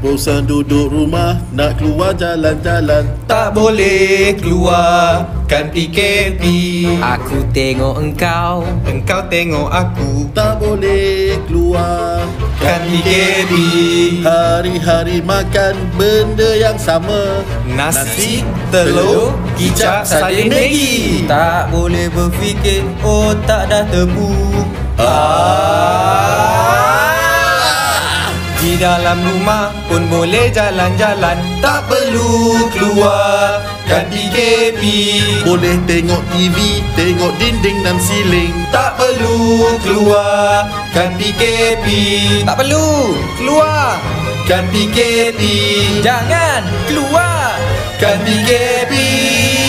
Bosan duduk rumah, nak keluar jalan-jalan. Tak boleh keluar, kan PKP. Aku tengok engkau, Engkau tengok aku, Tak boleh keluar, kan PKP. hari-hari makan benda yang sama. Nasi, telur, kicap, sardin, Maggi. tak boleh berfikir, otak dah tebu. Di dalam rumah pun boleh jalan-jalan, tak perlu keluar, kan PKP. Boleh tengok TV, tengok dinding dan siling. Tak perlu keluar, kan PKP. Tak perlu Keluar, kan PKP. jangan keluar. Kan PKP.